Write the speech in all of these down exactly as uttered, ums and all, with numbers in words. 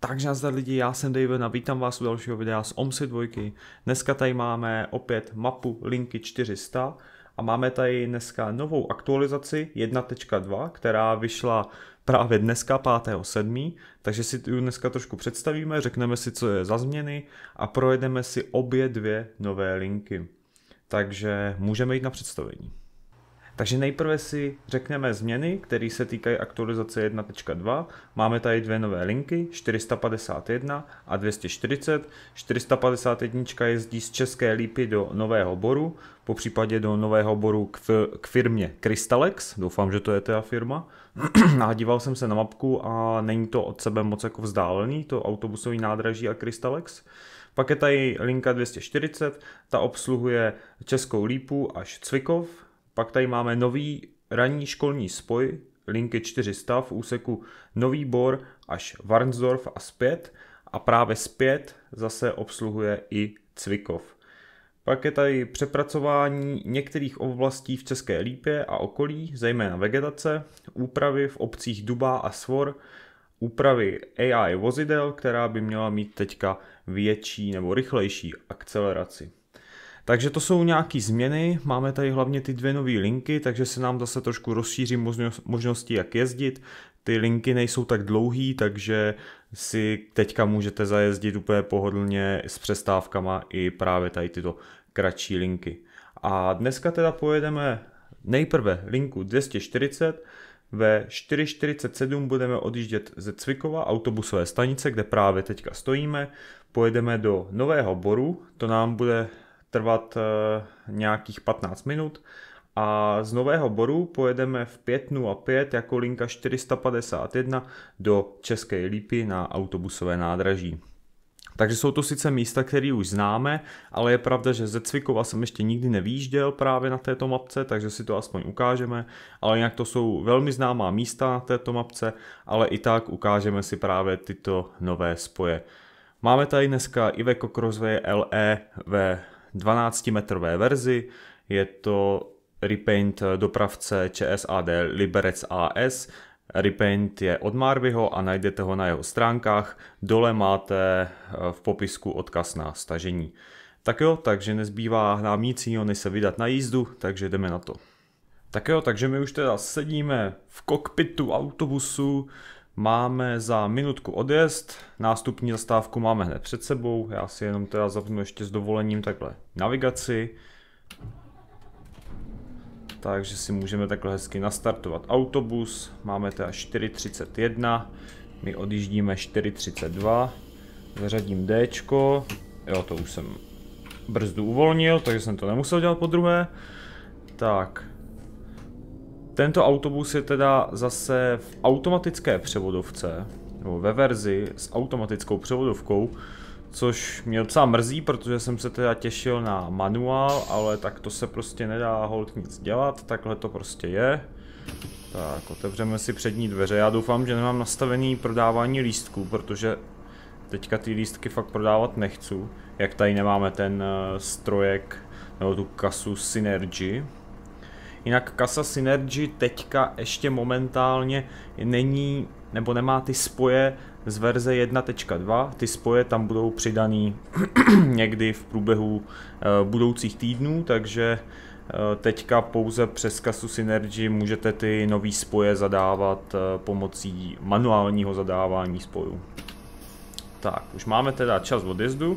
Takže nazdar lidi, já jsem David a vítám vás u dalšího videa z OMSI dva. Dneska tady máme opět mapu linky čtyři sta a máme tady dneska novou aktualizaci jedna tečka dva, která vyšla právě dneska pátého sedmého Takže si ji dneska trošku představíme, řekneme si, co je za změny a projedeme si obě dvě nové linky. Takže můžeme jít na představení. Takže nejprve si řekneme změny, které se týkají aktualizace jedna tečka dva. Máme tady dvě nové linky, čtyři sta padesát jedna a dvě stě čtyřicet. čtyři sta padesát jedna jezdí z České Lípy do Nového Boru, po případě do Nového Boru k, k firmě Crystalex. Doufám, že to je ta firma. A díval jsem se na mapku a není to od sebe moc jako vzdálený, to autobusový nádraží a Crystalex. Pak je tady linka dvě stě čtyřicet, ta obsluhuje Českou Lípu až Cvikov. Pak tady máme nový ranní školní spoj linky čtyři sta v úseku Nový Bor až Varnsdorf a zpět a právě zpět zase obsluhuje i Cvikov. Pak je tady přepracování některých oblastí v České Lípě a okolí, zejména vegetace, úpravy v obcích Dubá a Svor, úpravy A I vozidel, která by měla mít teďka větší nebo rychlejší akceleraci. Takže to jsou nějaké změny, máme tady hlavně ty dvě nové linky, takže se nám zase trošku rozšíří možnosti, jak jezdit. Ty linky nejsou tak dlouhý, takže si teďka můžete zajezdit úplně pohodlně s přestávkama i právě tady tyto kratší linky. A dneska teda pojedeme nejprve linku dvě stě čtyřicet, ve čtyři čtyřicet sedm budeme odjíždět ze Cvikova autobusové stanice, kde právě teďka stojíme, pojedeme do Nového Boru, to nám bude trvat uh, nějakých patnáct minut a z Nového Boru pojedeme v pět nula pět jako linka čtyři sta padesát jedna do České Lípy na autobusové nádraží. Takže jsou to sice místa, které už známe, ale je pravda, že ze Cvikova jsem ještě nikdy nevýjížděl právě na této mapce, takže si to aspoň ukážeme, ale jinak to jsou velmi známá místa na této mapce, ale i tak ukážeme si právě tyto nové spoje. Máme tady dneska Iveco Crossway L E ve dvanáctimetrové verzi, je to repaint dopravce ČSAD Liberec A S, repaint je od Marvyho a najdete ho na jeho stránkách, dole máte v popisku odkaz na stažení. Tak jo, takže nezbývá nám nic jiného, než se vydat na jízdu, takže jdeme na to. Tak jo, takže my už teda sedíme v kokpitu autobusu, máme za minutku odjezd, nástupní zastávku máme hned před sebou, já si jenom teda zapnu ještě s dovolením takhle navigaci. Takže si můžeme takhle hezky nastartovat autobus, máme teda čtyři třicet jedna, my odjíždíme čtyři třicet dva, zařadím Dčko, jo to už jsem brzdu uvolnil, takže jsem to nemusel dělat podruhé. Tak. Tento autobus je teda zase v automatické převodovce, nebo ve verzi s automatickou převodovkou, což mě docela mrzí, protože jsem se teda těšil na manuál, ale tak to se prostě nedá holt nic dělat, takhle to prostě je. Tak, otevřeme si přední dveře, já doufám, že nemám nastavený prodávání lístků, protože teďka ty lístky fakt prodávat nechci, jak tady nemáme ten strojek, nebo tu kasu Synergy. Jinak kasa Synergy teďka ještě momentálně není, nebo nemá ty spoje z verze jedna tečka dva, ty spoje tam budou přidaný někdy v průběhu uh, budoucích týdnů, takže uh, teďka pouze přes kasu Synergy můžete ty nový spoje zadávat uh, pomocí manuálního zadávání spojů. Tak, už máme teda čas odjezdu,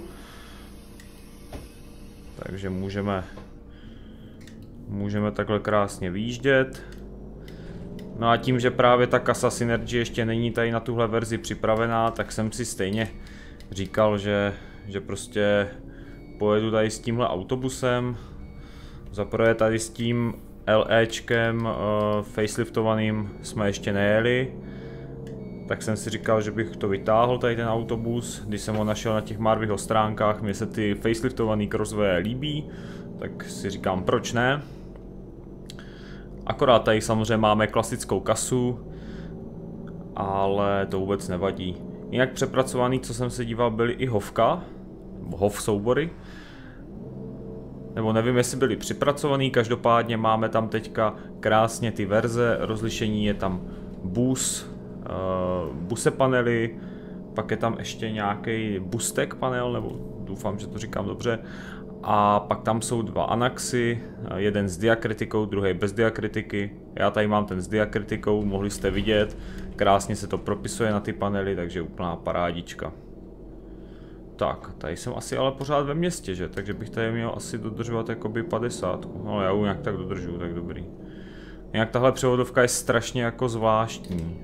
takže můžeme Můžeme takhle krásně vyjíždět. No a tím, že právě ta kasa Synergy ještě není tady na tuhle verzi připravená, tak jsem si stejně říkal, že, že prostě pojedu tady s tímhle autobusem. Zaprvé tady s tím LEčkem uh, faceliftovaným jsme ještě nejeli. Tak jsem si říkal, že bych to vytáhl tady ten autobus. Když jsem ho našel na těch Marvyho stránkách, mně se ty faceliftovaný Crossway líbí, tak si říkám, proč ne. Akorát tady samozřejmě máme klasickou kasu, ale to vůbec nevadí. Jinak přepracovaný, co jsem se díval, byly i hovka, nebo hov soubory. Nebo nevím, jestli byly připracovaný, každopádně máme tam teďka krásně ty verze, rozlišení je tam bus, uh, buse panely, Pak je tam ještě nějaký bustek panel, nebo doufám, že to říkám dobře. A pak tam jsou dva Anaxy, jeden s diakritikou, druhý bez diakritiky. Já tady mám ten s diakritikou, mohli jste vidět. Krásně se to propisuje na ty panely, takže úplná parádička. Tak, tady jsem asi ale pořád ve městě, že? Takže bych tady měl asi dodržovat jakoby padesát. No já ji nějak tak dodržuju, tak dobrý. Jinak tahle převodovka je strašně jako zvláštní.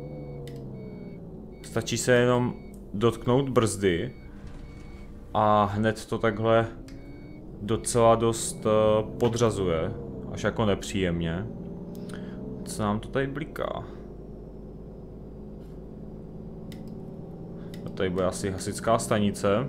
Stačí se jenom dotknout brzdy a hned to takhle docela dost uh, podřazuje, až jako nepříjemně. Co nám to tady bliká? A tady bude asi hasičská stanice.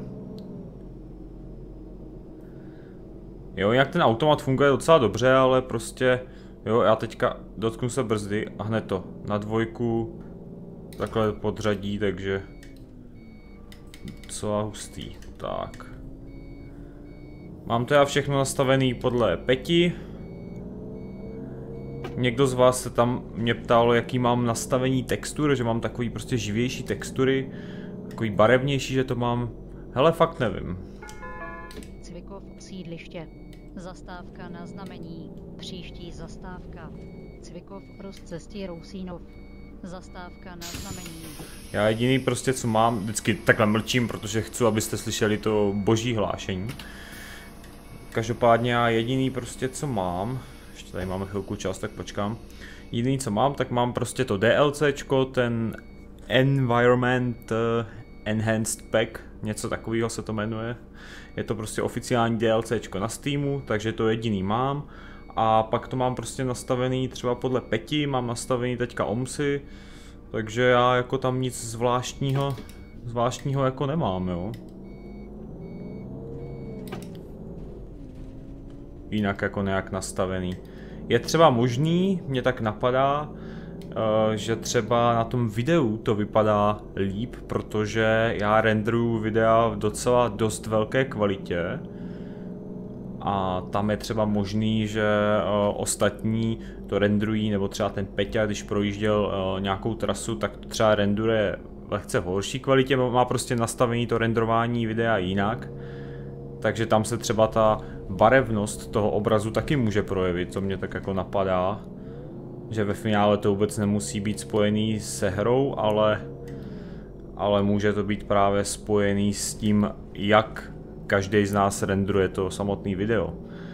Jo, jak ten automat funguje docela dobře, ale prostě, jo, já teďka dotknu se brzdy a hned to na dvojku takhle podřadí, takže docela hustý. Tak. Mám to já všechno nastavený podle pěti. Někdo z vás se tam mě ptal, jaký mám nastavení textur, že mám takový prostě živější textury, takový barevnější, že to mám. Hele, fakt nevím. Cvikov sídliště. Zastávka na znamení. Příští zastávka. Cvikov rozcestí Rousínov. Zastávka na znamení. Já jediný prostě, co mám, vždycky takhle mlčím, protože chci, abyste slyšeli to boží hlášení. Každopádně já jediný prostě, co mám, ještě tady máme chvilku čas, tak počkám. Jediný, co mám, tak mám prostě to DLCčko, ten Environment Enhanced Pack, něco takového se to jmenuje. Je to prostě oficiální DLCčko na Steamu, takže to jediný mám. A pak to mám prostě nastavený třeba podle pěti, mám nastavený teďka OMSy, takže já jako tam nic zvláštního, zvláštního jako nemám, jo. Jinak jako nějak nastavený. Je třeba možný, mě tak napadá, že třeba na tom videu to vypadá líp, protože já renderuju videa v docela dost velké kvalitě. A tam je třeba možný, že ostatní to renderují, nebo třeba ten Peťa, když projížděl nějakou trasu, tak to třeba renderuje lehce v horší kvalitě, má prostě nastavený to renderování videa jinak. Takže tam se třeba ta barevnost toho obrazu taky může projevit, co mě tak jako napadá. Že ve finále to vůbec nemusí být spojený se hrou, ale, ale může to být právě spojený s tím, jak každý z nás renderuje to samotné video.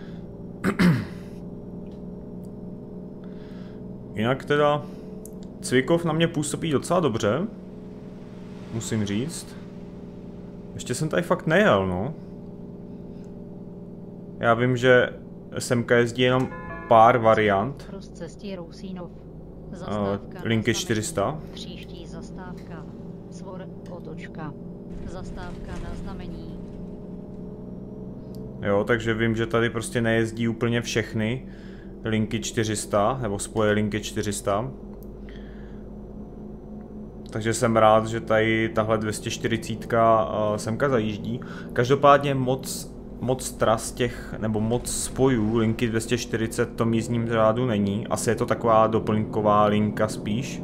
Jinak teda Cvikov na mě působí docela dobře, musím říct. Ještě jsem tady fakt nejel, no. Já vím, že semka jezdí jenom pár variant. Uh, linky čtyři sta. Příští zastávka. Svor otočka. Zastávka na znamení. Jo, takže vím, že tady prostě nejezdí úplně všechny linky čtyři sta, nebo spoje linky čtyři sta. Takže jsem rád, že tady tahle dvě stě čtyřicet uh, semka zajíždí. Každopádně moc moc tras těch, nebo moc spojů linky dvě stě čtyřicet v tom jízdním řádu není. Asi je to taková doplňková linka spíš.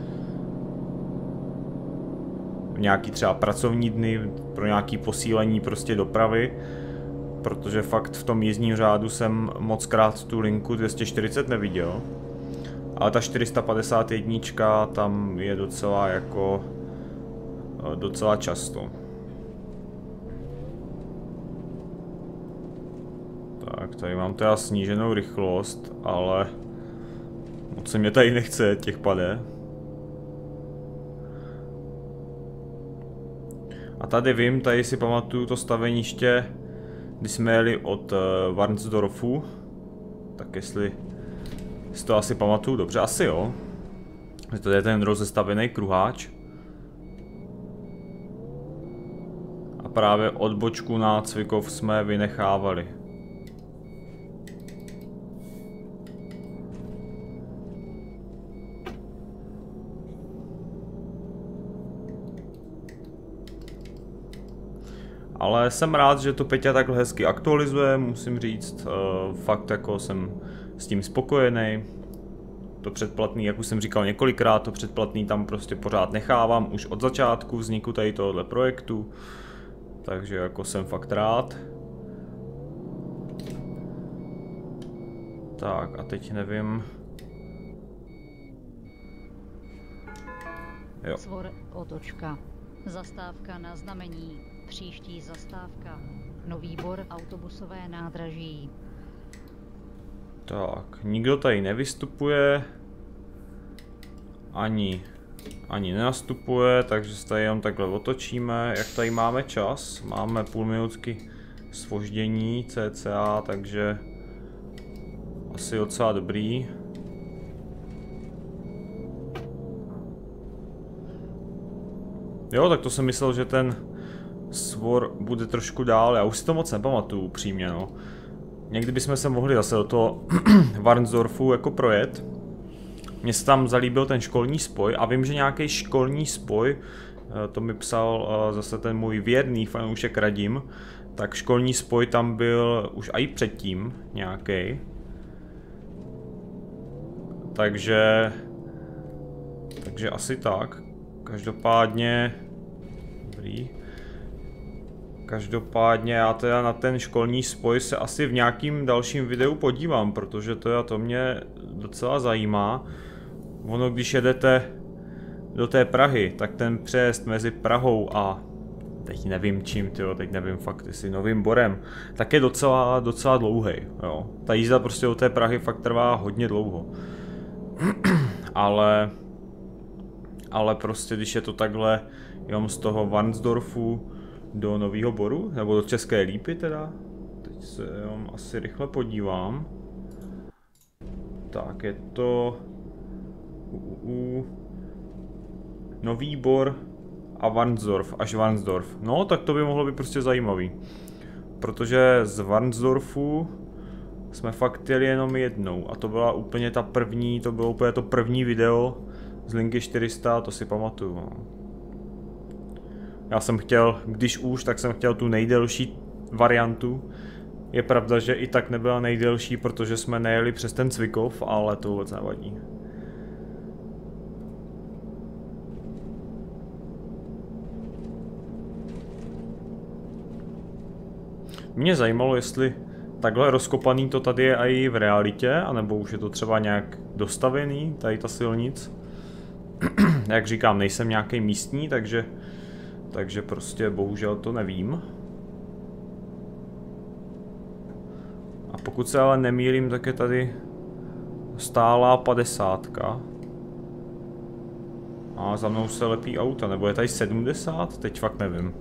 Nějaký třeba pracovní dny, pro nějaký posílení prostě dopravy. Protože fakt v tom jízdním řádu jsem moc krát tu linku dvě stě čtyřicet neviděl. Ale ta čtyři sta padesát jedna tam je docela jako docela často. Tak, tady mám teda sníženou rychlost, ale moc se mě tady nechce, těch pade. A tady vím, tady si pamatuju to staveniště, když jsme jeli od uh, Varnsdorfu. Tak jestli si to asi pamatuju dobře, asi jo. To je ten rozestavěný kruháč. A právě odbočku na Cvikov jsme vynechávali. Ale jsem rád, že to Peťa takhle hezky aktualizuje, musím říct, uh, fakt jako jsem s tím spokojený. to předplatný, jak už jsem říkal několikrát, to předplatný tam prostě pořád nechávám už od začátku vzniku tady tohohle projektu. Takže jako jsem fakt rád. Tak a teď nevím. Jo. Svor otočka. Zastávka na znamení. Příští zastávka. Nový Bor, autobusové nádraží. Tak, nikdo tady nevystupuje. Ani, ani nenastupuje, takže se tady jenom takhle otočíme. Jak tady máme čas? Máme půl minutky zpoždění cca, takže asi docela dobrý. Jo, tak to jsem myslel, že ten svor bude trošku dál, já už si to moc nepamatuju upřímně, no. Někdy bychom se mohli zase do toho Varnsdorfu jako projet. Mně se tam zalíbil ten školní spoj a vím, že nějaký školní spoj, to mi psal zase ten můj věrný fanoušek Radim, tak školní spoj tam byl už i předtím nějaký. Takže, takže asi tak. Každopádně, dobrý. Každopádně já teda na ten školní spoj se asi v nějakým dalším videu podívám, protože to, to mě docela zajímá. Ono, když jedete do té Prahy, tak ten přejezd mezi Prahou a teď nevím čím, tyjo, teď nevím fakt, jestli Novým Borem, tak je docela, docela dlouhý. Jo. Ta jízda prostě do té Prahy fakt trvá hodně dlouho. ale, ale prostě když je to takhle jenom z toho Varnsdorfu do Nového Boru, nebo do České Lípy teda. Teď se jenom asi rychle podívám. Tak, je to u, u, Nový Bor a Varnsdorf, až Varnsdorf. No, tak to by mohlo být prostě zajímavý. Protože z Varnsdorfu jsme fakt jeli jenom jednou a to byla úplně ta první, to bylo úplně to první video z linky čtyři sta, to si pamatuju. No. Já jsem chtěl, když už, tak jsem chtěl tu nejdelší variantu. Je pravda, že i tak nebyla nejdelší, protože jsme nejeli přes ten Cvikov, ale to vůbec nevadí. Mě zajímalo, jestli takhle rozkopaný to tady je i v realitě, anebo už je to třeba nějak dostavený, tady ta silnic. Jak říkám, nejsem nějaký místní, takže, takže prostě bohužel to nevím. A pokud se ale nemýlím, tak je tady stálá padesátka. A za mnou se lepí auta, nebo je tady sedmdesát? Teď fakt nevím.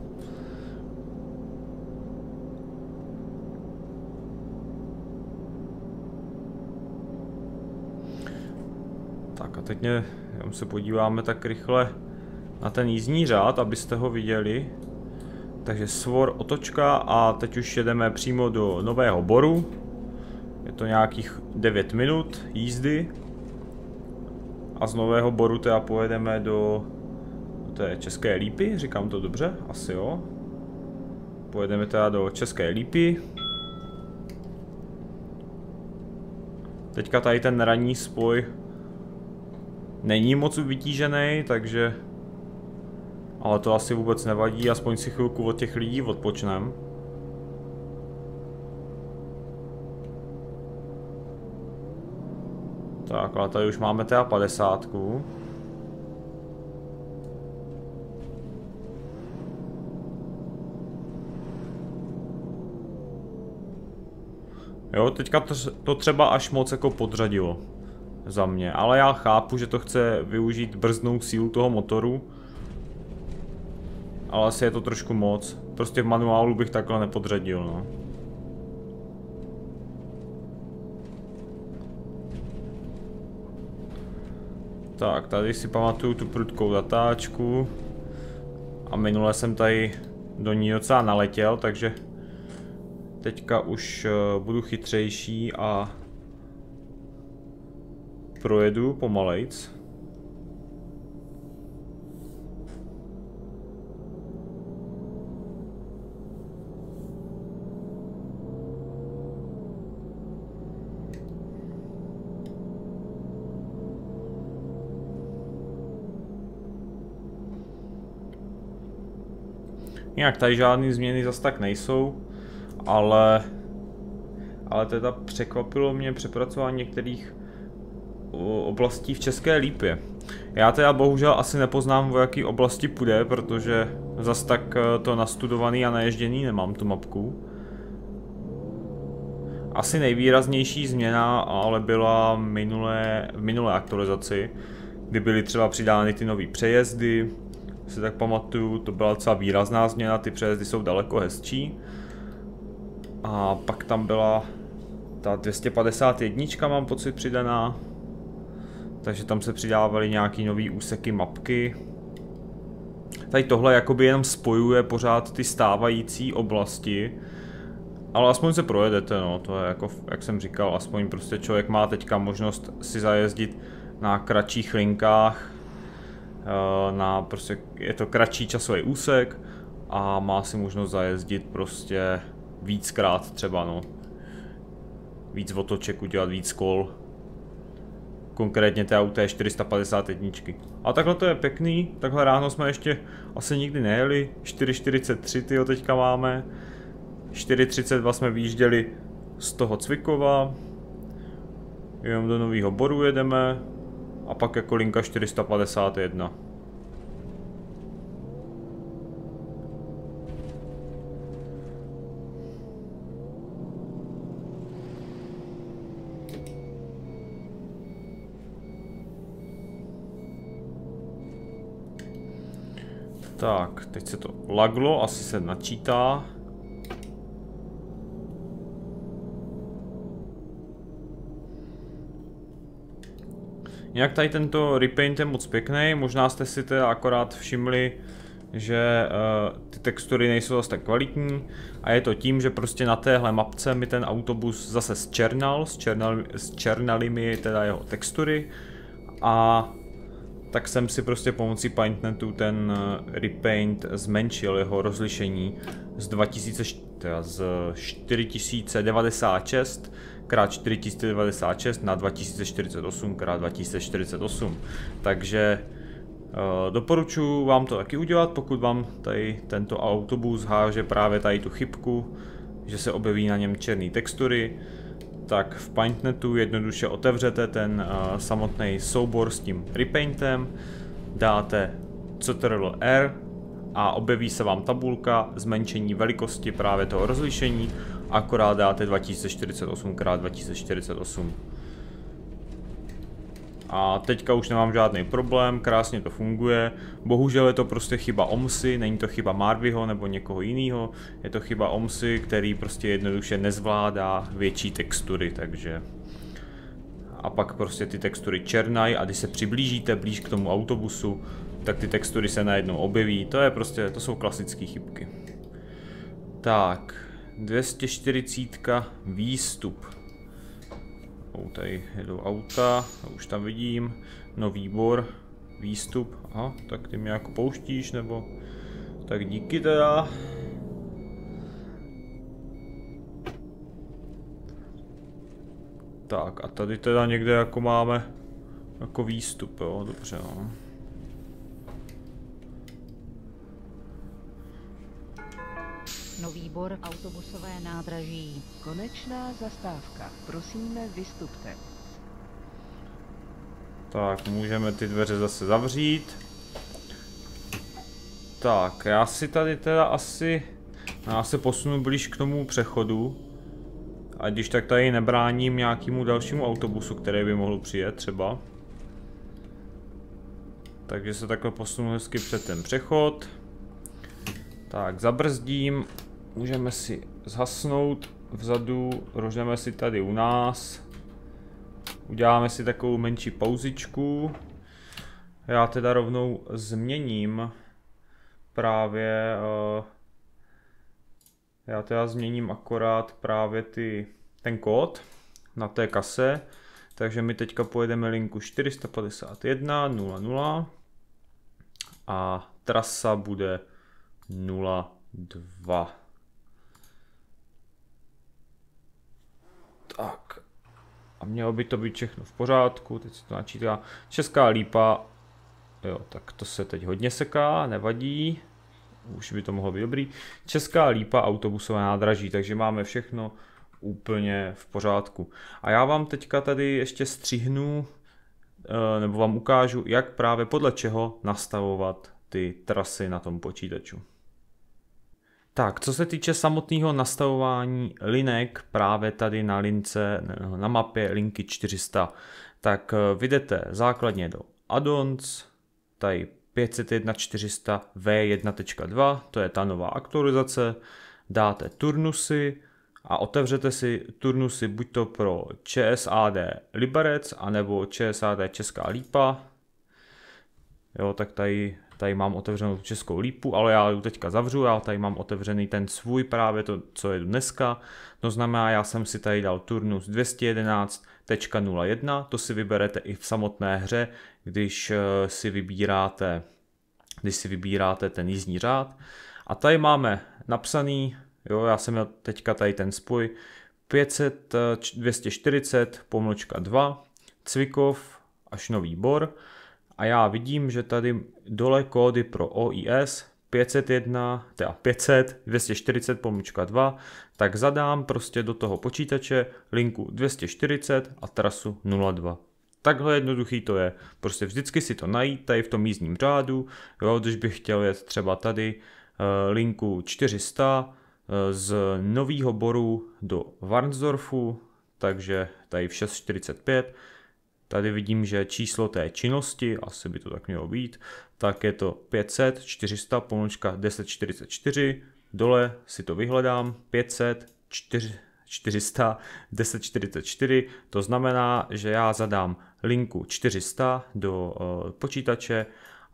Tak a teď mě, se podíváme tak rychle na ten jízdní řád, abyste ho viděli. Takže svor otočka a teď už jedeme přímo do Nového Boru. Je to nějakých devět minut jízdy. A z Nového Boru teda pojedeme do, do té České Lípy, říkám to dobře? Asi jo. Pojedeme teda do České Lípy. Teďka tady ten ranní spoj není moc vytížený, takže... Ale to asi vůbec nevadí, aspoň si chvilku od těch lidí odpočnem. Tak, ale tady už máme teda padesátku. Jo, teďka to, to třeba až moc jako podřadilo za mě, ale já chápu, že to chce využít brzdnou sílu toho motoru. Ale asi je to trošku moc. Prostě v manuálu bych takhle nepodřadil, no. Tak, tady si pamatuju tu prudkou zatáčku. A minule jsem tady do ní docela naletěl, takže teďka už budu chytřejší a projedu pomalejc. Jinak tady žádné změny zas tak nejsou, ale, ale teda překvapilo mě přepracování některých oblastí v České Lípě. Já teda bohužel asi nepoznám, o jaký oblasti půjde, protože zas tak to nastudovaný a naježděný nemám tu mapku. Asi nejvýraznější změna ale byla minulé, v minulé aktualizaci, kdy byly třeba přidány ty nové přejezdy. Si tak pamatuju, to byla docela výrazná změna, ty přejezdy jsou daleko hezčí. A pak tam byla ta dvě stě padesát jedna, mám pocit, přidaná. Takže tam se přidávaly nějaký nový úseky mapky. Tady tohle jakoby jenom spojuje pořád ty stávající oblasti. Ale aspoň se projedete, no, to je jako, jak jsem říkal, aspoň prostě člověk má teďka možnost si zajezdit na kratších linkách. Na prostě, je to kratší časový úsek a má si možnost zajezdit prostě víckrát třeba, no. Víc otoček udělat, víc kol. Konkrétně té auto je čtyři sta padesát jedna. A takhle to je pěkný, takhle ráno jsme ještě asi nikdy nejeli, čtyři čtyřicet tři tyjo teďka máme. čtyři třicet dva jsme vyjížděli z toho Cvikova. Jenom do Nového Boru jedeme. A pak jako linka čtyři sta padesát jedna. Tak, teď se to laglo, asi se načítá. Jinak tady tento repaint je moc pěkný, možná jste si teda akorát všimli, že uh, ty textury nejsou zase tak kvalitní a je to tím, že prostě na téhle mapce mi ten autobus zase zčernal, zčernal, zčernaly mi teda jeho textury a tak jsem si prostě pomocí PaintNetu ten repaint zmenšil jeho rozlišení z, dva tisíce, teda z čtyři tisíce devadesát šest krát čtyři tisíce devadesát šest na dva tisíce čtyřicet osm krát dva tisíce čtyřicet osm. Takže uh, doporučuji vám to taky udělat, pokud vám tady tento autobus háže právě tady tu chybku, že se objeví na něm černé textury, tak v PaintNetu jednoduše otevřete ten uh, samotný soubor s tím repaintem, dáte ctrl R a objeví se vám tabulka zmenšení velikosti právě toho rozlišení, akorát dáte dva tisíce čtyřicet osm krát dva tisíce čtyřicet osm. A teďka už nemám žádný problém, krásně to funguje. Bohužel je to prostě chyba OMSy, není to chyba Marvyho nebo někoho jiného. Je to chyba OMSy, který prostě jednoduše nezvládá větší textury, takže... A pak prostě ty textury černají a když se přiblížíte blíž k tomu autobusu, tak ty textury se najednou objeví. To je prostě, to jsou klasické chybky. Tak, dvě stě čtyřicet výstup. O, tady jedou auta, už tam vidím, Nový Bor, výstup, aha, tak ty mě jako pouštíš, nebo, tak díky teda. Tak a tady teda někde jako máme jako výstup, jo, dobře, no. Nový Bor, autobusové nádraží. Konečná zastávka. Prosíme, vystupte. Tak, můžeme ty dveře zase zavřít. Tak, já si tady teda asi... Já se posunu blíž k tomu přechodu. A když tak tady nebráním nějakému dalšímu autobusu, který by mohl přijet třeba. Takže se takhle posunu hezky před ten přechod. Tak, zabrzdím. Můžeme si zhasnout vzadu, rožneme si tady u nás. Uděláme si takovou menší pauzičku. Já teda rovnou změním právě... Uh, já teda změním akorát právě ty, ten kód na té kase. Takže my teďka pojedeme linku čtyři sta padesát jedna nula nula a trasa bude nula dva. Tak. A mělo by to být všechno v pořádku, teď se to načítá. Česká Lípa, jo, tak to se teď hodně seká, nevadí. už by to mohlo být dobrý. Česká Lípa, autobusové nádraží, takže máme všechno úplně v pořádku. A já vám teďka tady ještě střihnu, nebo vám ukážu, jak právě podle čeho nastavovat ty trasy na tom počítaču. Tak, co se týče samotného nastavování linek právě tady na lince, na mapě linky čtyři sta, tak vy jdete základně do addons, tady pět set jedna čtyři sta V jedna tečka dva, to je ta nová aktualizace, dáte turnusy a otevřete si turnusy buď to pro ČSAD Liberec, anebo ČSAD Česká Lípa. Jo, tak tady, tady mám otevřenou Českou Lípu, ale já ji teďka zavřu, já tady mám otevřený ten svůj právě to, co je dneska. To znamená, já jsem si tady dal turnus dvě stě jedenáct tečka nula jedna, to si vyberete i v samotné hře, když si vybíráte, když si vybíráte ten jízdní řád. A tady máme napsaný, jo, já jsem měl teďka tady ten spoj pět set dvě stě čtyřicet pomlčka dva, Cvikov až Nový Bor. A já vidím, že tady dole kódy pro O I S pět set jedna, teda pět set dvě stě čtyřicet pomlčka dva, tak zadám prostě do toho počítače linku dvě stě čtyřicet a trasu nula dva. Takhle jednoduchý to je. Prostě vždycky si to najít tady v tom jízdním řádu. Jo, když bych chtěl jet třeba tady uh, linku čtyři sta uh, z Nového Boru do Varnsdorfu, takže tady v šest čtyřicet pět. Tady vidím, že číslo té činnosti, asi by to tak mělo být, tak je to pět set čtyři sta pomlčka deset čtyřicet čtyři. Dole si to vyhledám pět set čtyři sta deset čtyřicet čtyři, to znamená, že já zadám linku čtyři sta do uh, počítače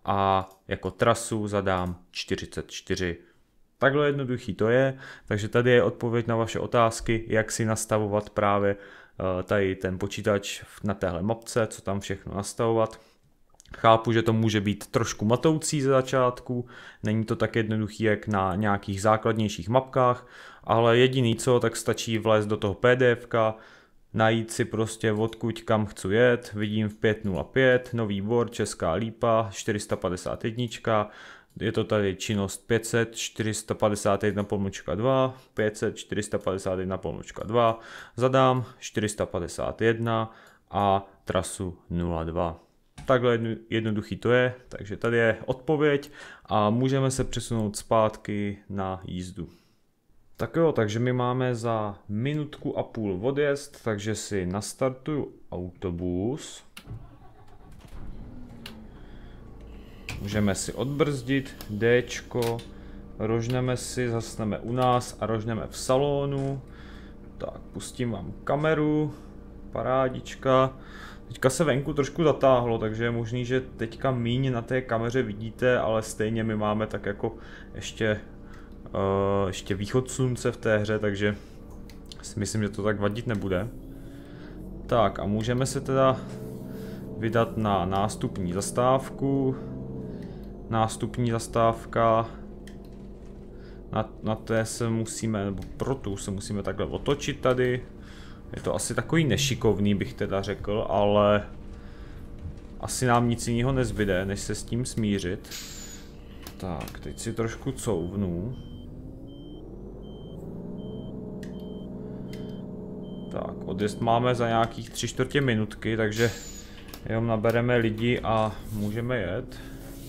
a jako trasu zadám čtyřicet čtyři. Takhle jednoduchý to je, takže tady je odpověď na vaše otázky, jak si nastavovat právě uh, tady ten počítač na téhle mapce, co tam všechno nastavovat. Chápu, že to může být trošku matoucí ze začátku, není to tak jednoduchý jak na nějakých základnějších mapkách, ale jediný co, tak stačí vlézt do toho P D F ka, najít si prostě odkud kam chci jet, vidím v pět nula pět, Nový Bor, Česká Lípa, čtyři sta padesát jedna, je to tady činnost pět set čtyři sta padesát jedna pomlčka dva, pět set čtyři sta padesát jedna pomlčka dva, zadám čtyři sta padesát jedna a trasu nula dva. Takhle jednoduchý to je, takže tady je odpověď a můžeme se přesunout zpátky na jízdu. Tak jo, takže my máme za minutku a půl odjezd, takže si nastartuju autobus. Můžeme si odbrzdit Dčko, rožneme si, zasneme u nás a rožneme v salonu. Tak, pustím vám kameru, parádička. Teďka se venku trošku zatáhlo, takže je možný, že teďka míň na té kameře vidíte, ale stejně my máme tak jako ještě, uh, ještě východ slunce v té hře, takže si myslím, že to tak vadit nebude. Tak a můžeme se teda vydat na nástupní zastávku. Nástupní zastávka, na, na té se musíme, nebo pro tu se musíme takhle otočit tady. Je to asi takový nešikovný, bych teda řekl, ale asi nám nic jiného nezbyde, než se s tím smířit. Tak, teď si trošku couvnu. Tak, odjezd máme za nějakých tři čtvrtě minutky, takže jenom nabereme lidi a můžeme jet.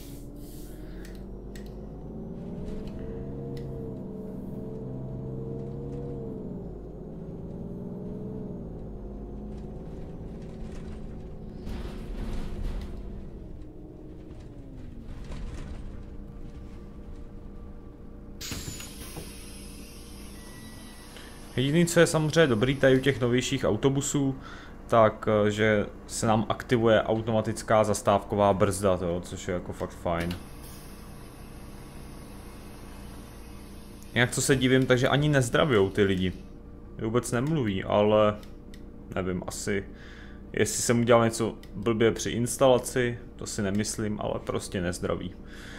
Jediný, co je samozřejmě dobrý tady u těch novějších autobusů, tak že se nám aktivuje automatická zastávková brzda, to, což je jako fakt fajn. Jinak co se divím, takže ani nezdravujou ty lidi. Vůbec nemluví, ale nevím, asi jestli jsem udělal něco blbě při instalaci, to si nemyslím, ale prostě nezdraví.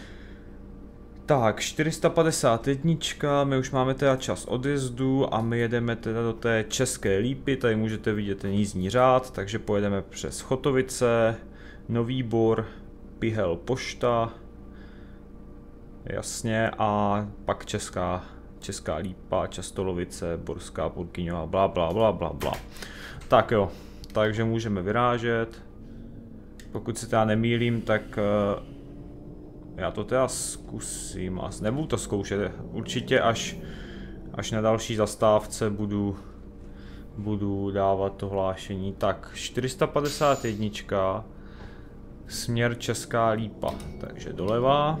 Tak, čtyři sta padesát jedna, my už máme teda čas odjezdu a my jedeme teda do té České Lípy, tady můžete vidět ten jízdní řád, takže pojedeme přes Chotovice, Nový Bor, Pihel Pošta, Jasně, a pak Česká, Česká Lípa, Častolovice, Borská Purkyňová, bla bla bla bla bla. Tak jo, takže můžeme vyrážet. Pokud si teda nemýlím, tak uh, já to teda zkusím, nebudu to zkoušet, určitě až, až na další zastávce budu, budu dávat to hlášení. Tak, čtyři sta padesát jedna, směr Česká Lípa, takže doleva.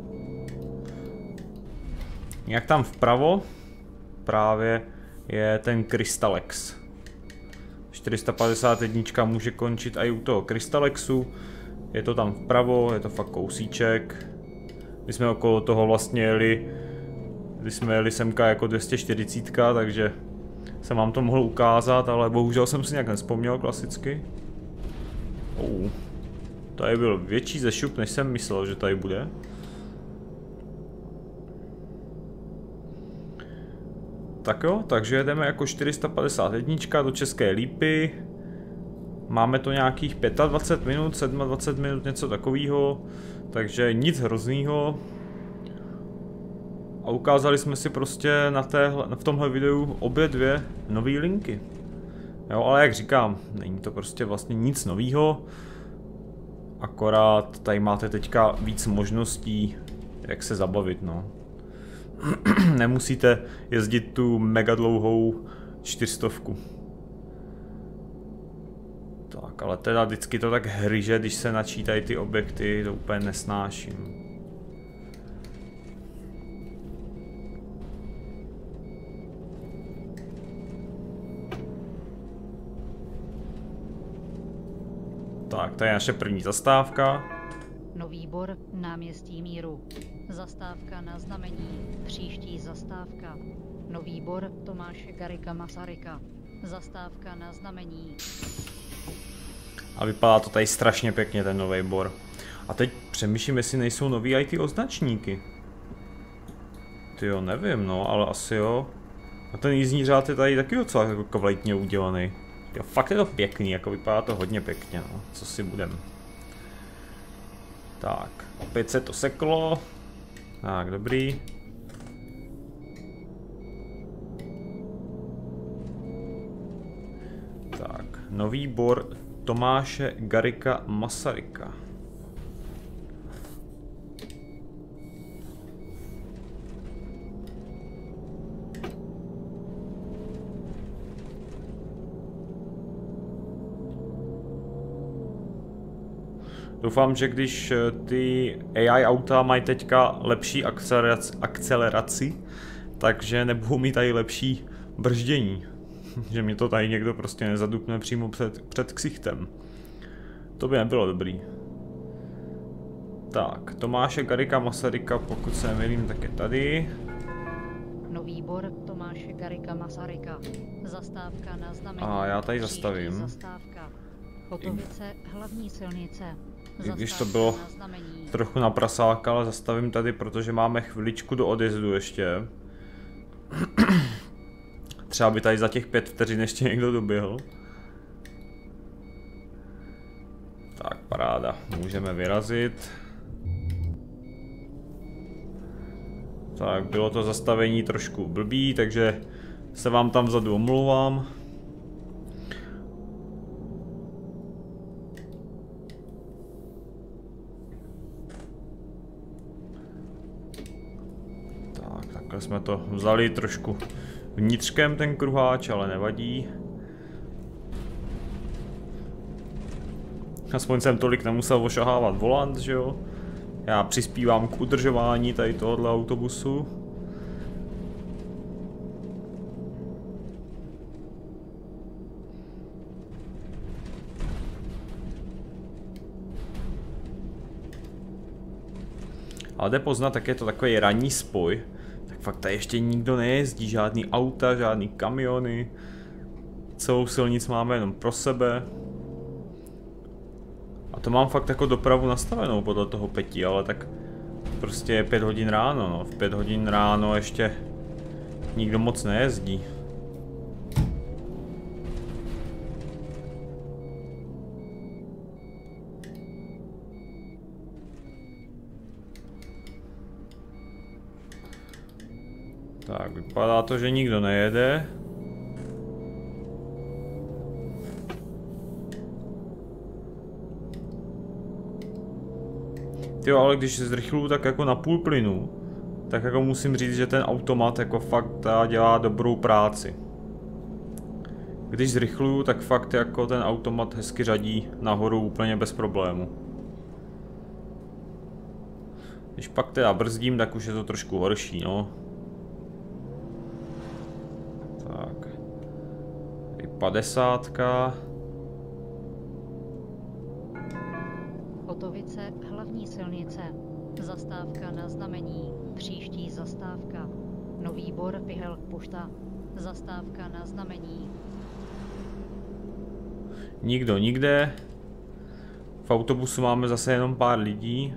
Jak tam vpravo právě je ten Krystalex. čtyři sta padesát jedna může končit i u toho Krystalexu. Je to tam vpravo, je to fakt kousíček. My jsme okolo toho vlastně jeli, když jsme jeli semka jako dvě stě čtyřicet, takže jsem vám to mohl ukázat, ale bohužel jsem si nějak nevzpomněl klasicky. Oh. Tady byl větší zešup, než jsem myslel, že tady bude. Tak jo, takže jedeme jako čtyři sta padesát jedna do České Lípy. Máme to nějakých dvacet pět minut, dvacet sedm minut, něco takového. Takže nic hroznýho. A ukázali jsme si prostě na téhle, v tomhle videu obě dvě nové linky. Jo, ale jak říkám, není to prostě vlastně nic nového. Akorát tady máte teďka víc možností, jak se zabavit, no. Nemusíte jezdit tu mega dlouhou čtyřstovku. Tak, ale teda vždycky to tak hryže, když se načítají ty objekty, to úplně nesnáším. Tak, to je naše první zastávka. Nový Bor, náměstí Míru. Zastávka na znamení, příští zastávka. Nový Bor, Tomáše Garrigua Masaryka. Zastávka na znamení. A vypadá to tady strašně pěkně, ten Nový Bor. A teď přemýšlím, jestli nejsou nový i ty označníky. Tyjo, nevím, no, ale asi jo. A ten jízdní řád je tady taky docela jako kvalitně udělaný. Jo, fakt je to pěkný, jako vypadá to hodně pěkně, no, co si budem. Tak, opět se to seklo. Tak, dobrý. Tak, Nový Bor Tomáše Garrigua Masaryka. Doufám, že když ty A I auta mají teďka lepší akceleraci, akceleraci takže nebudou mít tady lepší brždění. Že mi to tady někdo prostě nezadupne přímo před, před ksichtem. To by nebylo dobrý. Tak, Tomáše Garrigua Masaryka, pokud se nemýlím, tak je tady. Nový Bor Tomáše Garrigua Masaryka. Zastávka na znamení. A já tady zastavím. Zastávka. Hotovice, hlavní silnice. I když to bylo trochu na prasáka, ale zastavím tady, protože máme chviličku do odjezdu ještě. Třeba by tady za těch pět vteřin ještě někdo doběhl. Tak, paráda, můžeme vyrazit. Tak, bylo to zastavení trošku blbý, takže se vám tam vzadu omlouvám. Tak, takhle jsme to vzali trošku vnitřkem ten kruháč, ale nevadí. Aspoň jsem tolik nemusel ošahávat volant, že jo. Já přispívám k udržování tady tohohle autobusu. Ale jde poznat, tak je to takový ranní spoj. Tak fakt tady ještě nikdo nejezdí, žádný auta, žádný kamiony. Celou silnici máme jenom pro sebe. A to mám fakt jako dopravu nastavenou podle toho pěti, ale tak prostě je pět hodin ráno, no. V pět hodin ráno ještě nikdo moc nejezdí. Tak, vypadá to, že nikdo nejede. Tyjo, ale když se zrychluju tak jako na půl plynu, tak jako musím říct, že ten automat jako fakt dělá dobrou práci. Když zrychluju, tak fakt jako ten automat hezky řadí nahoru úplně bez problému. Když pak teda brzdím, tak už je to trošku horší, no. Tak. I padesátka. Hotovice, hlavní silnice. Zastávka na znamení. Příští zastávka. Nový Bor, Pihelk, pošta. Zastávka na znamení. Nikdo nikde. V autobusu máme zase jenom pár lidí.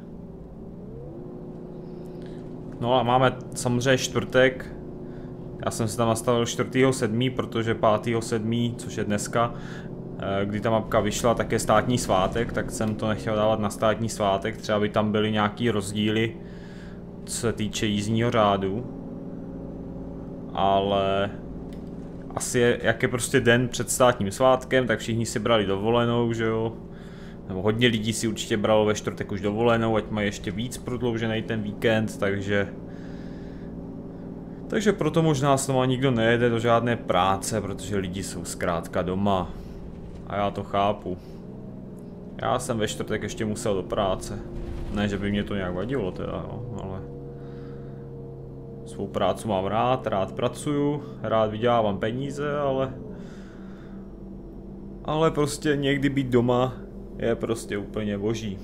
No a máme samozřejmě čtvrtek. Já jsem si tam nastavil čtvrtého sedmého, protože pátého sedmého, což je dneska, kdy ta mapka vyšla, tak je státní svátek, tak jsem to nechtěl dávat na státní svátek, třeba by tam byly nějaký rozdíly, co se týče jízdního řádu. Ale asi je, jak je prostě den před státním svátkem, tak všichni si brali dovolenou, že jo. Nebo hodně lidí si určitě bralo ve čtvrtek už dovolenou, ať mají ještě víc prodloužený ten víkend, takže... Takže proto možná s tomu nikdo nejede do žádné práce, protože lidi jsou zkrátka doma. A já to chápu. Já jsem ve čtvrtek ještě musel do práce. Ne, že by mě to nějak vadilo teda, jo, ale... Svou práci mám rád, rád pracuju, rád vydělávám peníze, ale... Ale prostě někdy být doma je prostě úplně boží.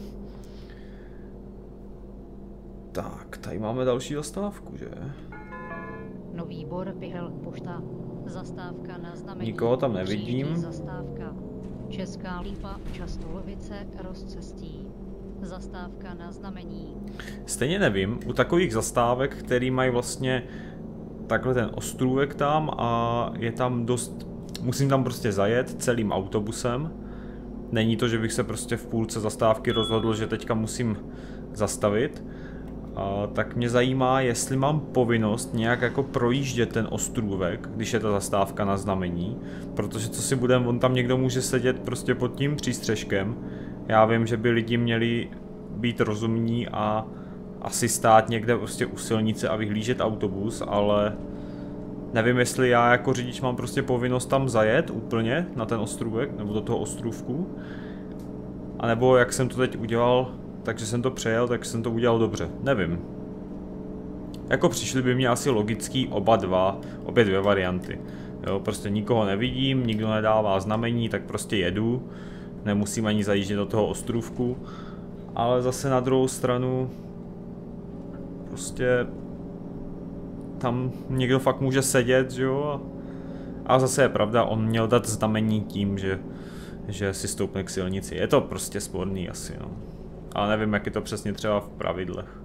Tak, tady máme další zastávku, že? Nový Bor, Pihelk, pošta. Zastávka na znamení. Nikoho tam nevidím. Příští zastávka. Česká Lípa, Častolovice, Rozcestí. Zastávka na znamení. Stejně nevím, u takových zastávek, který mají vlastně takhle ten ostrůvek tam a je tam dost... Musím tam prostě zajet celým autobusem. Není to, že bych se prostě v půlce zastávky rozhodl, že teďka musím zastavit. A tak mě zajímá, jestli mám povinnost nějak jako projíždět ten ostrůvek, když je ta zastávka na znamení. Protože co si budem, on tam někdo může sedět prostě pod tím přístřeškem. Já vím, že by lidi měli být rozumní a asi stát někde prostě u silnice a vyhlížet autobus, ale nevím, jestli já jako řidič mám prostě povinnost tam zajet úplně na ten ostrůvek, nebo do toho ostrůvku. A nebo jak jsem to teď udělal, takže jsem to přejel, tak jsem to udělal dobře, nevím. Jako přišly by mě asi logický oba dva, obě dvě varianty. Jo, prostě nikoho nevidím, nikdo nedává znamení, tak prostě jedu. Nemusím ani zajíždět do toho ostrůvku. Ale zase na druhou stranu prostě tam někdo fakt může sedět, že jo. A zase je pravda, on měl dát znamení tím, že, že si stoupne k silnici. Je to prostě sporný asi, no. Ale nevím, jak je to přesně třeba v pravidlech.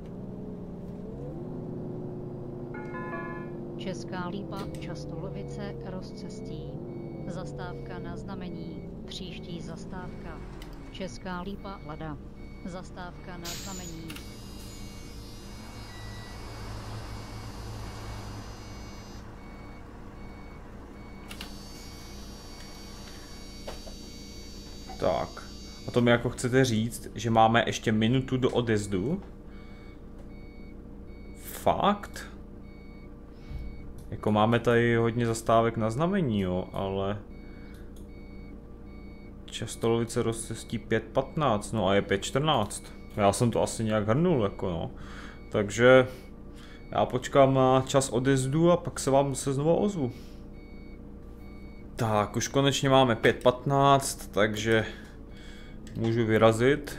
Česká Lípa, Častolovice, Rozcestí. Zastávka na znamení. Příští zastávka. Česká Lípa, Lada. Zastávka na znamení. Tak. A to mi jako chcete říct, že máme ještě minutu do odjezdu? Fakt? Jako máme tady hodně zastávek na znamení, jo, ale... Častolovice Rozcestí pět patnáct, no a je pět čtrnáct. Já jsem to asi nějak hrnul, jako no. Takže... Já počkám na čas odjezdu a pak se vám se znovu ozvu. Tak, už konečně máme pět patnáct, takže... Můžu vyrazit.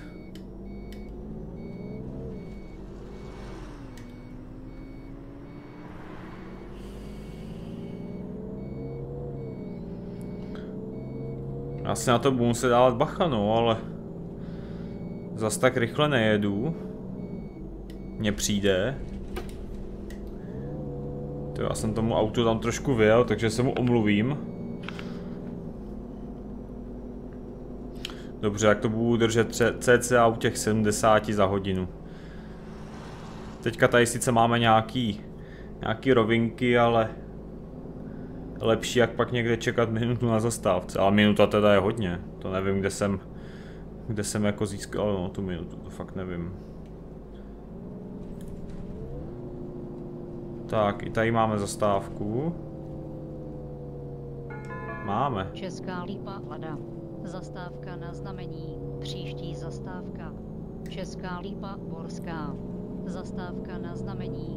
Já si na to budu muset dávat bacha, no, ale zas tak rychle nejedu. Mně přijde. To já jsem tomu autu tam trošku vyjel, takže se mu omluvím. Dobře, jak to budu držet cca u těch sedmdesáti za hodinu. Teďka tady sice máme nějaký nějaký rovinky, ale lepší jak pak někde čekat minutu na zastávce. Ale minuta teda je hodně, to nevím, kde jsem, kde jsem jako získal no, tu minutu, to fakt nevím. Tak, i tady máme zastávku. Máme. Česká Lípa Lada. Zastávka na znamení. Příští zastávka. Česká Lípa Borská. Zastávka na znamení.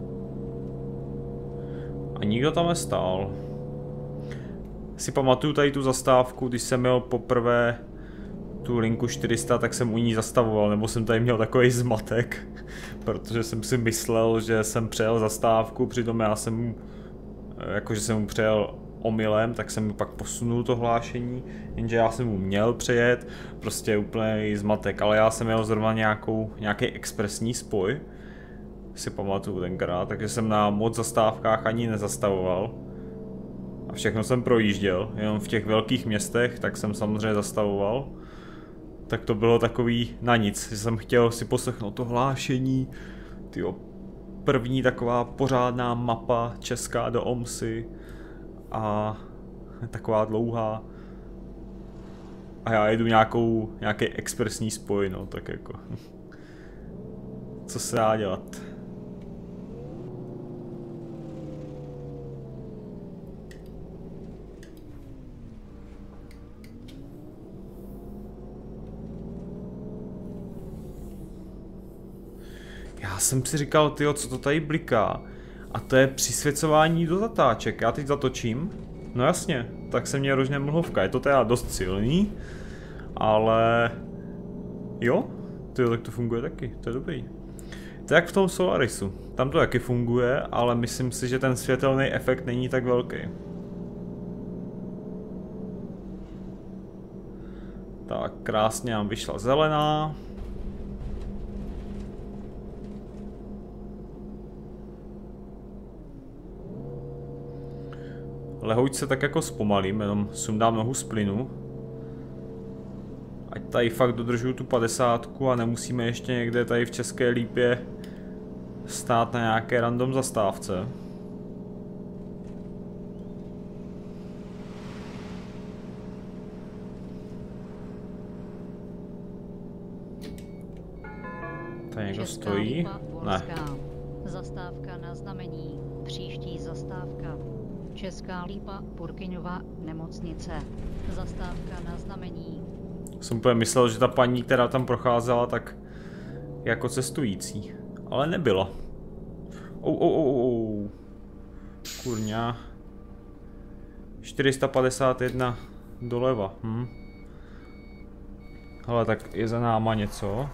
A nikdo tam nestál. Si pamatuju tady tu zastávku, když jsem měl poprvé tu linku čtyři sta, tak jsem u ní zastavoval, nebo jsem tady měl takový zmatek, protože jsem si myslel, že jsem přejel zastávku, přitom já jsem, jakože jsem mu přejel omylem, tak jsem mu pak posunul to hlášení, jenže já jsem mu měl přejet, prostě úplný zmatek, ale já jsem měl zrovna nějakou, nějaký expresní spoj, si pamatuju tenkrát, takže jsem na moc zastávkách ani nezastavoval. A všechno jsem projížděl, jenom v těch velkých městech, tak jsem samozřejmě zastavoval. Tak to bylo takový na nic, že jsem chtěl si poslechnout to hlášení, tyjo, první taková pořádná mapa česká do Omsy a taková dlouhá. A já jedu nějakou, nějaký expresní spoj, no, tak jako, co se dá dělat. Já jsem si říkal, tyjo, co to tady bliká? A to je přisvěcování do zatáček. Já teď zatočím. No jasně, tak se mě rožně mlhovka. Je to teda dost silný, ale jo, tyjo, tak to funguje taky, to je dobrý. To je jak v tom Solarisu. Tam to taky funguje, ale myslím si, že ten světelný efekt není tak velký. Tak, krásně nám vyšla zelená. Lehouť se tak jako zpomalím, jenom sundám nohu z plynu. Ať tady fakt dodržuju tu padesátku a nemusíme ještě někde tady v České Lípě stát na nějaké random zastávce. Tady někdo stojí? Ne. Zastávka na znamení. Příští zastávka. Česká Lípa, Purkyňova nemocnice. Zastávka na znamení. Jsem úplně myslel, že ta paní, která tam procházela, tak jako cestující. Ale nebyla. Ou, ou, ou, ou. Kurňa. čtyři sta padesát jedna doleva. Hm. Hele, tak je za náma něco.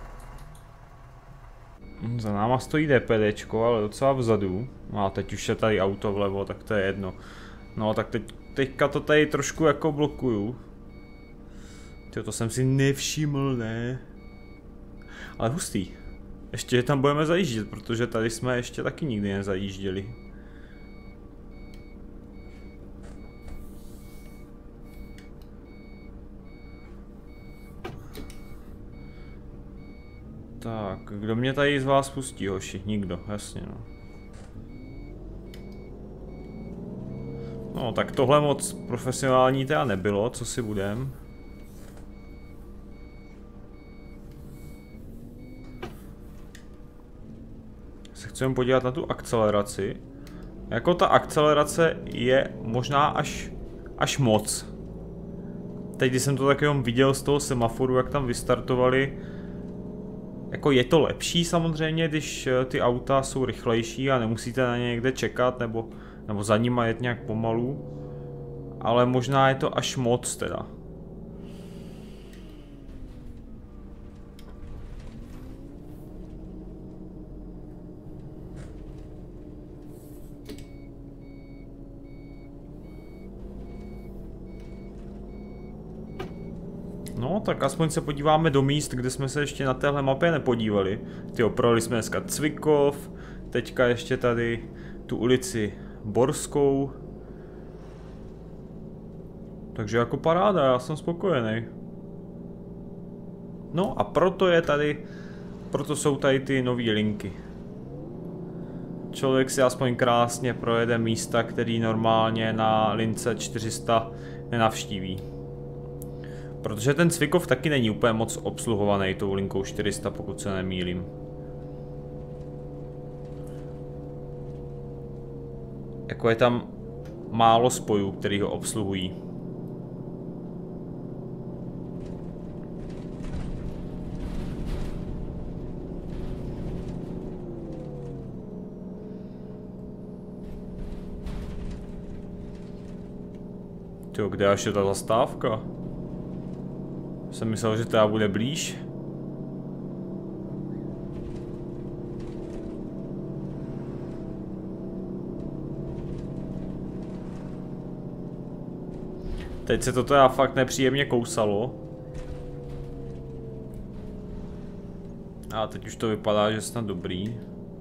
Za náma stojí DPDčko, ale docela vzadu. No a teď už je tady auto vlevo, tak to je jedno. No tak teď, teďka to tady trošku jako blokuju. Tyjo, to jsem si nevšiml, ne? Ale hustý. Ještě tam budeme zajíždět, protože tady jsme ještě taky nikdy nezajížděli. Tak, kdo mě tady z vás pustí, hoši? Nikdo, jasně no. No, tak tohle moc profesionální teda nebylo, co si budem. Se chceme podívat na tu akceleraci. Jako ta akcelerace je možná až, až moc. Teď, když jsem to tak jenom viděl z toho semaforu, jak tam vystartovali. Jako je to lepší samozřejmě, když ty auta jsou rychlejší a nemusíte na ně někde čekat nebo, nebo za nima jet nějak pomalu. Ale možná je to až moc teda. No, tak aspoň se podíváme do míst, kde jsme se ještě na téhle mapě nepodívali. Tyjo, projeli jsme dneska Cvikov, teďka ještě tady tu ulici Borskou. Takže jako paráda, já jsem spokojený. No a proto je tady, proto jsou tady ty nové linky. člověk si aspoň krásně projede místa, který normálně na lince čtyři sta nenavštíví. Protože ten Cvikov taky není úplně moc obsluhovaný tou linkou čtyři sta, pokud se nemýlím. Jako je tam málo spojů, který ho obsluhují. Tyjo, kde až je ta zastávka? Jsem myslel, že teda bude blíž. Teď se to teda fakt nepříjemně kousalo. A teď už to vypadá, že snad dobrý.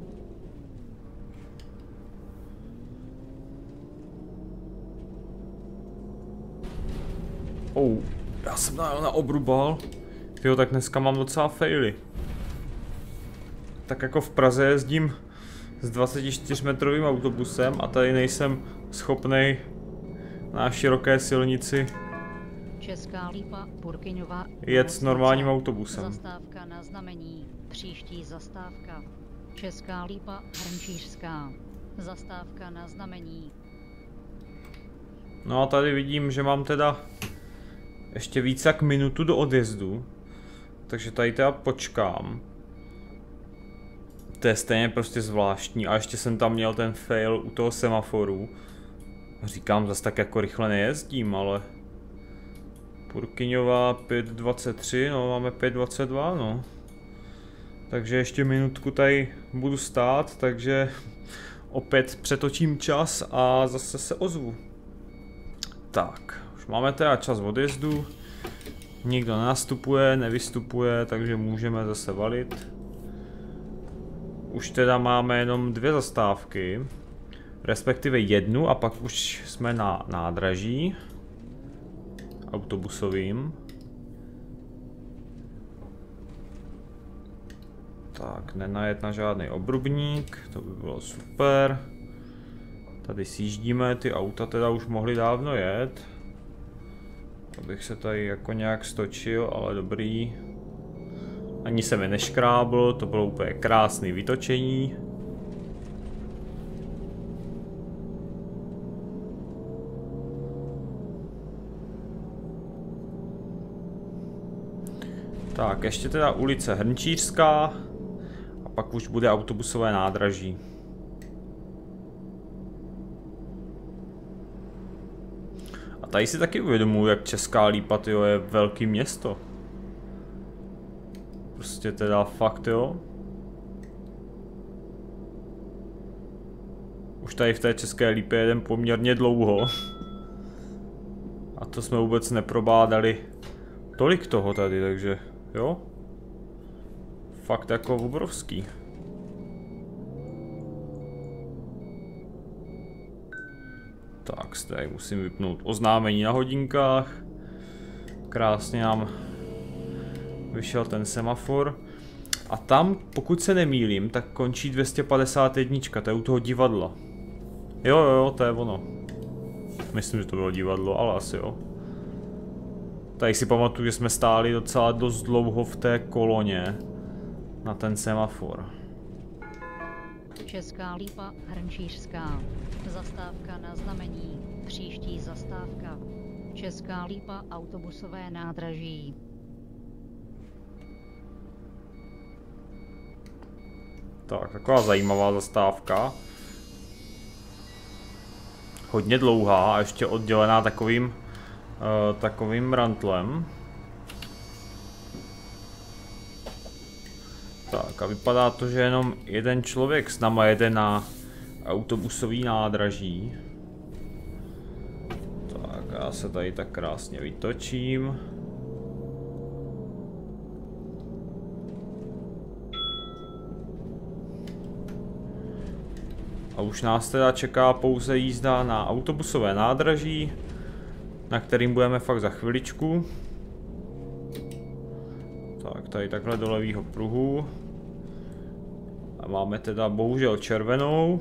Oh, já jsem najel na obrubal. Tyjo, tak dneska mám docela faily. Tak jako v Praze jezdím s dvacetičtyřmetrovým autobusem a tady nejsem schopnej na široké silnici Česká Lípa, Burkyňová, jet s normálním autobusem. Zastávka na znamení, příští zastávka. Česká Lípa, Hrnčířská. Zastávka na znamení. No a tady vidím, že mám teda ještě víc jak minutu do odjezdu. Takže tady teda počkám. To je stejně prostě zvláštní. A ještě jsem tam měl ten fail u toho semaforu. Říkám, zase tak jako rychle nejezdím, ale... Burkyňová pět dvacet tři, no máme pět dvacet dva, no. Takže ještě minutku tady budu stát, takže opět přetočím čas a zase se ozvu. Tak, už máme teda čas odjezdu. Nikdo nenastupuje, nevystupuje, takže můžeme zase valit. Už teda máme jenom dvě zastávky. Respektive jednu a pak už jsme na nádraží autobusovým. Tak, nenajet na žádný obrubník, to by bylo super. Tady sjíždíme, ty auta teda už mohly dávno jet. Abych se tady jako nějak stočil, ale dobrý. Ani se mi neškrábl, to bylo úplně krásný vytočení. Tak, ještě teda ulice Hrnčířská a pak už bude autobusové nádraží. A tady si taky uvědomuji, jak Česká Lípa, tyjo, je velký město. Prostě teda fakt, jo. Už tady v té České Lípě jedem poměrně dlouho. A to jsme vůbec neprobádali tolik toho tady, takže jo. Fakt jako obrovský. Tak, tady musím vypnout oznámení na hodinkách. Krásně nám vyšel ten semafor. A tam, pokud se nemýlím, tak končí dvě stě padesát jedna, to je u toho divadla. Jo, jo, jo, to je ono. Myslím, že to bylo divadlo, ale asi jo. Tady si pamatuju, že jsme stáli docela dost dlouho v té koloně na ten semafor. Česká Lípa, Hrnčířská. Zastávka na znamení, příští zastávka. Česká Lípa, autobusové nádraží. Tak, taková zajímavá zastávka. Hodně dlouhá a ještě oddělená takovým, uh, takovým rantlem. Tak a vypadá to, že jenom jeden člověk s náma jede na autobusový nádraží. Tak já se tady tak krásně vytočím. A už nás teda čeká pouze jízda na autobusové nádraží, na kterým budeme fakt za chviličku. Tak tady takhle do levýho pruhu. A máme teda bohužel červenou.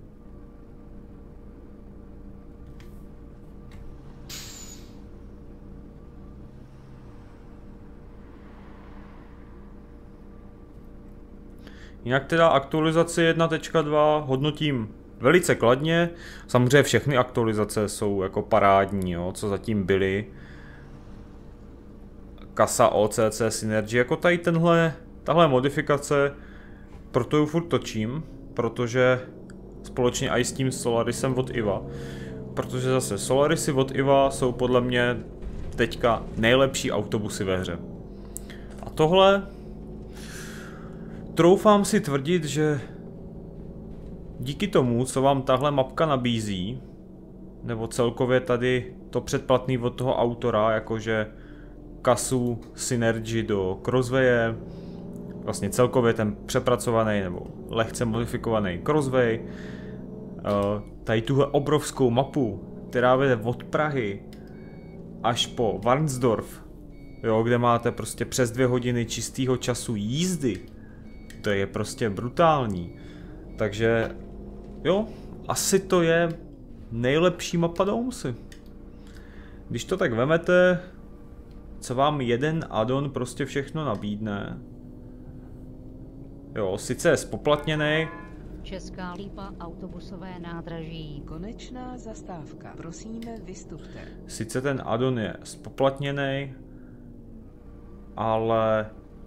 Jinak teda aktualizaci jedna tečka dva hodnotím velice kladně. Samozřejmě všechny aktualizace jsou jako parádní, jo, co zatím byly. Kasa O C C Synergy, jako tady tenhle, tahle modifikace, proto ju furt točím, protože společně i s tím Solarisem od Iva. Protože zase Solarisy od Iva jsou podle mě teďka nejlepší autobusy ve hře. A tohle troufám si tvrdit, že díky tomu, co vám tahle mapka nabízí, nebo celkově tady to předplatný od toho autora, jakože kasu Synergy do Crosswaye, vlastně celkově ten přepracovaný nebo lehce modifikovaný Crossway, tady tuhle obrovskou mapu, která vede od Prahy až po Varnsdorf, jo, kde máte prostě přes dvě hodiny čistého času jízdy. To je prostě brutální. Takže jo, asi to je nejlepší mapa Doumsy. Když to tak vemete, co vám jeden addon prostě všechno nabídne. Jo, sice je spoplatněný. Česká Lípa, autobusové nádraží. Konečná zastávka. Prosíme, vystupte. Sice ten addon je spoplatněný, ale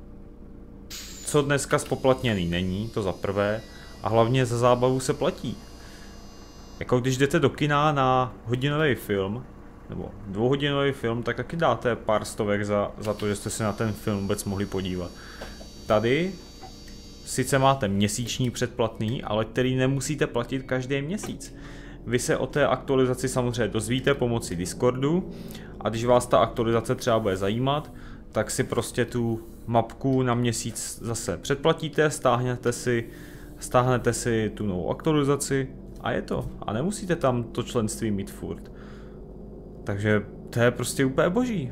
co dneska spoplatněný není, to za prvé, a hlavně za zábavu se platí. Jako když jdete do kina na hodinový film, nebo dvouhodinový film, tak taky dáte pár stovek za, za to, že jste se na ten film vůbec mohli podívat. Tady sice máte měsíční předplatný, ale který nemusíte platit každý měsíc. Vy se o té aktualizaci samozřejmě dozvíte pomocí Discordu a když vás ta aktualizace třeba bude zajímat, tak si prostě tu mapku na měsíc zase předplatíte, stáhnete si, stáhnete si tu novou aktualizaci a je to. A nemusíte tam to členství mít furt. Takže to je prostě úplně boží.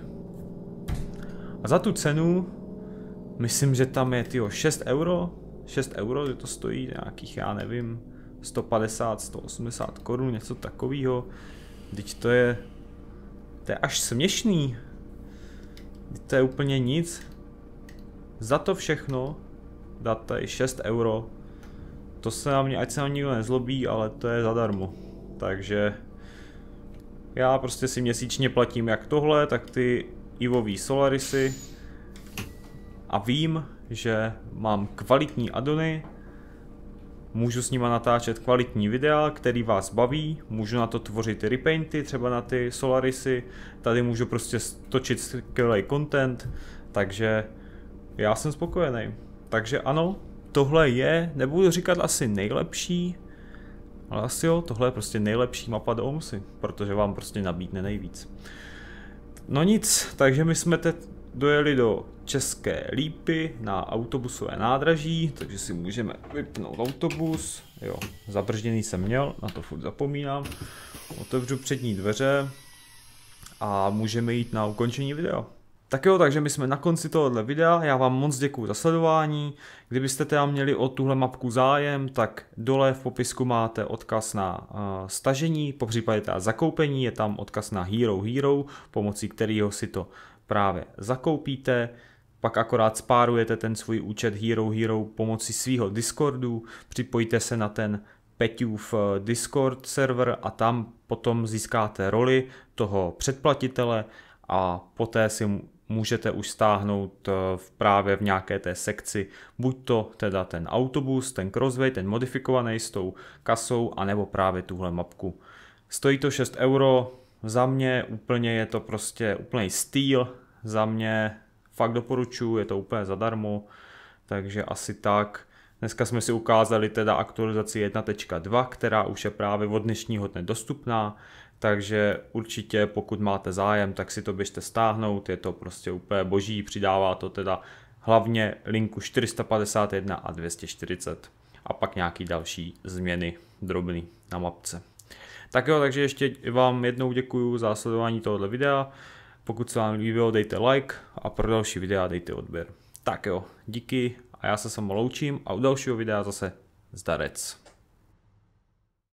A za tu cenu, myslím, že tam je tyjo, šest euro, šest euro, že to stojí nějakých, já nevím, sto padesát, sto osmdesát korun, něco takového. Teď to je, to je až směšný. To je úplně nic. Za to všechno dát tady šest euro. To se na mě, ať se na nikdo nezlobí, ale to je zadarmo. Takže já prostě si měsíčně platím jak tohle, tak ty Ivový Solarisy. A vím, že mám kvalitní addony. Můžu s nima natáčet kvalitní videa, který vás baví. Můžu na to tvořit repainty, třeba na ty Solarisy. Tady můžu prostě točit skvělý content. Takže já jsem spokojený. Takže ano, tohle je, nebudu říkat asi nejlepší, ale asi jo, tohle je prostě nejlepší mapa Doumsy, protože vám prostě nabídne nejvíc. No nic, takže my jsme teď dojeli do České Lípy na autobusové nádraží, takže si můžeme vypnout autobus. Jo, zabržděný jsem měl, na to furt zapomínám. Otevřu přední dveře a můžeme jít na ukončení videa. Tak jo, takže my jsme na konci tohohle videa, já vám moc děkuju za sledování. Kdybyste teda měli o tuhle mapku zájem, tak dole v popisku máte odkaz na uh, stažení, popřípadě teda zakoupení, je tam odkaz na Hero Hero, pomocí kterého si to právě zakoupíte. Pak akorát spárujete ten svůj účet Hero Hero pomocí svého Discordu, připojíte se na ten Peťův Discord server a tam potom získáte roli toho předplatitele a poté si můžete už stáhnout v právě v nějaké té sekci buď to teda ten autobus, ten Crossway, ten modifikovaný s tou kasou, anebo právě tuhle mapku. Stojí to šest euro, za mě úplně je to prostě úplný styl, za mě fakt doporučuji, je to úplně zadarmo, takže asi tak. Dneska jsme si ukázali teda aktualizaci jedna tečka dva, která už je právě od dnešního dne dostupná, takže určitě pokud máte zájem, tak si to běžte stáhnout, je to prostě úplně boží, přidává to teda hlavně linku čtyři sta padesát jedna a dvě stě čtyřicet a pak nějaký další změny drobný na mapce. Tak jo, takže ještě vám jednou děkuju za sledování tohoto videa, pokud se vám líbilo, dejte like a pro další videa dejte odběr. Tak jo, díky a já se s vámi loučím a u dalšího videa zase zdarec.